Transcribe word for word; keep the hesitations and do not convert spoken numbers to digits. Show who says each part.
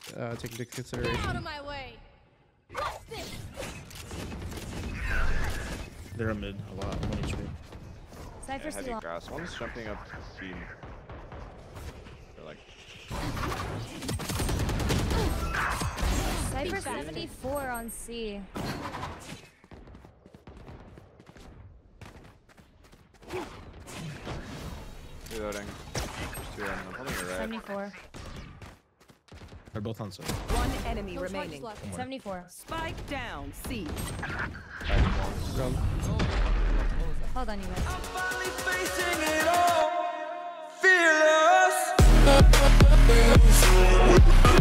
Speaker 1: uh, take into consideration.
Speaker 2: Out of my way.
Speaker 1: They're a mid a lot. One H P.
Speaker 3: Cypher
Speaker 4: Yeah, heavy
Speaker 3: long.
Speaker 4: grass. One's jumping up B. They're like.
Speaker 3: Cypher seventy-four on C.
Speaker 4: Reloading. There's two on them. Holding your right.
Speaker 3: seventy-four.
Speaker 1: They're both on side.
Speaker 5: One enemy
Speaker 2: No charges
Speaker 5: remaining.
Speaker 2: left.
Speaker 3: seventy-four.
Speaker 5: Spike down. C.
Speaker 4: Fighting walls.
Speaker 1: Go.
Speaker 3: Hold on, you guys.
Speaker 6: I'm finally facing it all. Fearless.